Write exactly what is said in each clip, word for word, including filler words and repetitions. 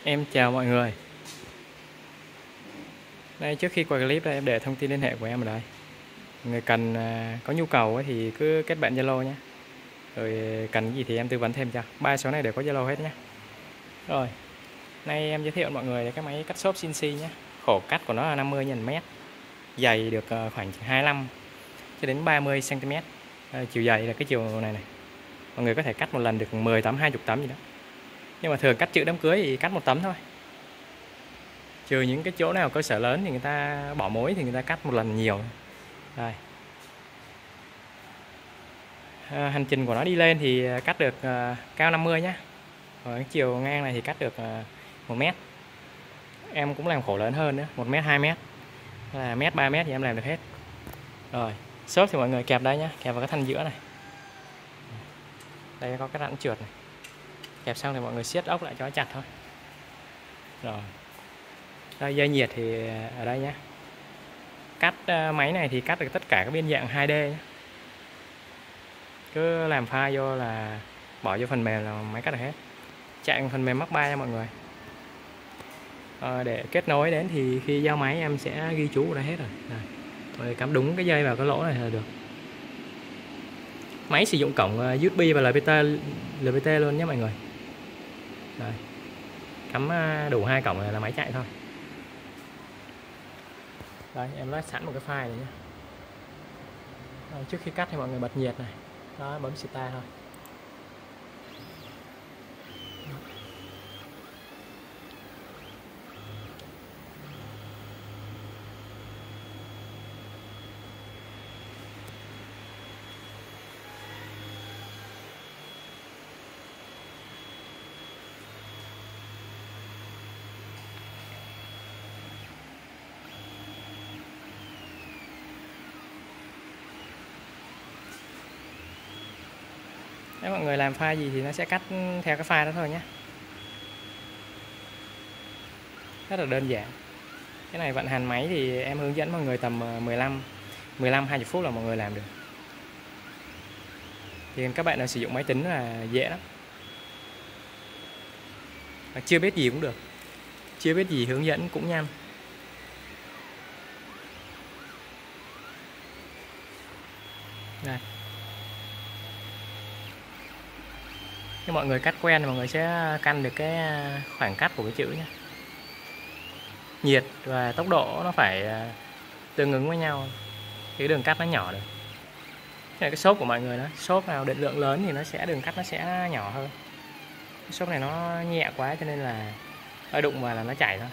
Em chào mọi người. Đây, trước khi quay clip đây em để thông tin liên hệ của em ở đây. Người cần à, có nhu cầu ấy thì cứ kết bạn Zalo nhé. Rồi cần cái gì thì em tư vấn thêm cho. Ba số này đều có Zalo hết nhé. Rồi, nay em giới thiệu với mọi người cái máy cắt xốp xê en xê nhé. Khổ cắt của nó là năm mươi nhân mét, dày được à, khoảng hai mươi lăm cho đến ba mươi xăng ti mét. À, chiều dày là cái chiều này này. Mọi người có thể cắt một lần được mười tấm, hai mươi tấm gì đó. Nhưng mà thường cắt chữ đám cưới thì cắt một tấm thôi. Trừ những cái chỗ nào cơ sở lớn thì người ta bỏ mối thì người ta cắt một lần nhiều. Đây. À, hành trình của nó đi lên thì cắt được à, cao năm mươi nhé. Ở cái chiều ngang này thì cắt được à, một mét. Em cũng làm khổ lớn hơn nữa, một mét, hai mét, là mét, ba mét thì em làm được hết. Rồi, xốp thì mọi người kẹp đây nhé, kẹp vào cái thanh giữa này. Đây có cái rãnh trượt này. Kẹp xong thì mọi người siết ốc lại cho nó chặt thôi. Rồi. Đây, dây nhiệt thì ở đây nhé. Cắt máy này thì cắt được tất cả các biên dạng hai D nhé. Cứ làm file vô là bỏ vô phần mềm là máy cắt được hết. Chạy phần mềm Mach ba nha mọi người. À, để kết nối đến thì khi giao máy em sẽ ghi chú vào đây hết rồi. Đây. Rồi cắm đúng cái dây vào cái lỗ này là được. Máy sử dụng cổng u ét bê và lờ pê tê, lờ pê tê luôn nhé mọi người. Đây. Cắm đủ hai cổng này là máy chạy thôi. Đây, em loát sẵn một cái file này nhé. Đây, trước khi cắt thì mọi người bật nhiệt này. Đó, bấm start thôi. Nếu mọi người làm file gì thì nó sẽ cắt theo cái file đó thôi nhé. Rất là đơn giản. Cái này vận hành máy thì em hướng dẫn mọi người tầm mười lăm, mười lăm hai mươi phút là mọi người làm được. Thì các bạn nào sử dụng máy tính là dễ lắm. Và chưa biết gì cũng được. Chưa biết gì hướng dẫn cũng nhanh. Đây. Khi mọi người cắt quen thì mọi người sẽ căn được cái khoảng cắt của cái chữ nhé. Nhiệt và tốc độ nó phải tương ứng với nhau. Cái đường cắt nó nhỏ được. Cái, cái xốp của mọi người đó, xốp nào định lượng lớn thì nó sẽ đường cắt nó sẽ nhỏ hơn. Cái xốp này nó nhẹ quá cho nên là hơi đụng vào là nó chảy thôi.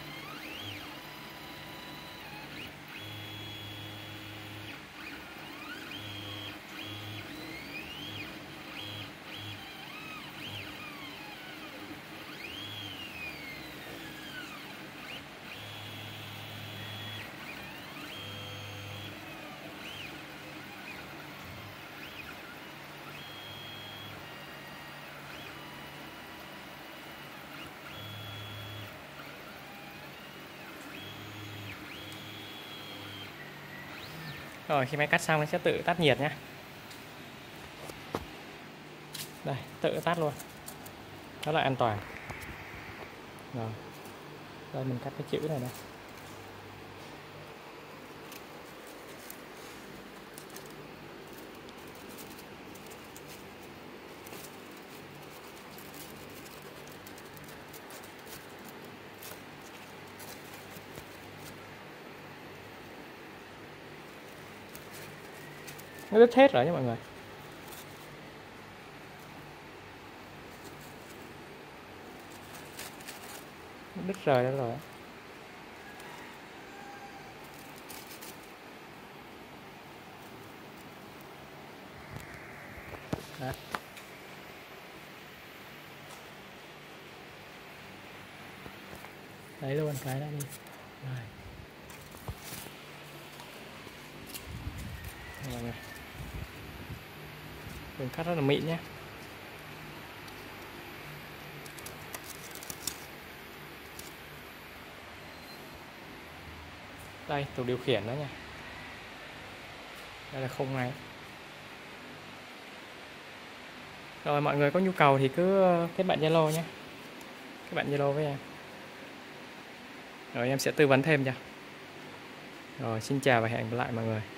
Rồi khi máy cắt xong nó sẽ tự tắt nhiệt nhé. Đây, tự tắt luôn. Rất là an toàn. Rồi. Đây mình cắt cái chữ này đây. Nó đứt hết rồi nha mọi người. Nó đứt rời ra rồi. Đó. Đấy luôn cái đó đi. Rồi. Mọi người. Đường cắt rất là mịn nhé. Đây, tủ điều khiển đó nha. Đây là khung này. Rồi mọi người có nhu cầu thì cứ kết bạn Zalo nhé. Kết bạn Zalo với em. Rồi em sẽ tư vấn thêm cho. Rồi xin chào và hẹn gặp lại mọi người.